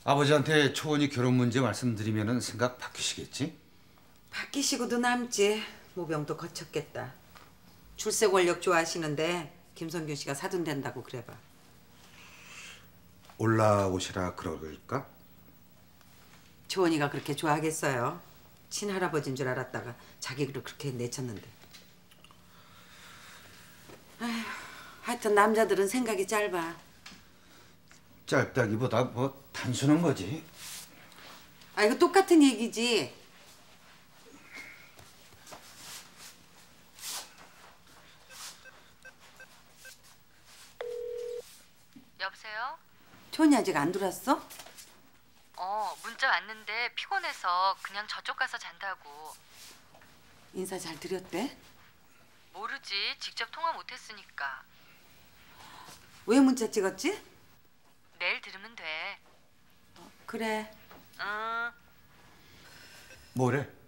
아버지한테 초원이 결혼 문제 말씀드리면은 생각 바뀌시겠지? 바뀌시고도 남지. 모병도 거쳤겠다. 출세 권력 좋아하시는데 김성균 씨가 사돈된다고 그래봐. 올라오시라 그럴까? 초원이가 그렇게 좋아하겠어요? 친할아버지인 줄 알았다가 자기를 그렇게 내쳤는데. 아휴, 하여튼 남자들은 생각이 짧아. 짧다기보다 뭐 단순한 거지. 아, 이거 똑같은 얘기지. 여보세요? 초원이 아직 안 들어왔어? 문자 왔는데 피곤해서 그냥 저쪽 가서 잔다고. 인사 잘 드렸대? 모르지, 직접 통화 못했으니까. 왜 문자 찍었지? 내일 들으면 돼. 그래. 응. 뭐래?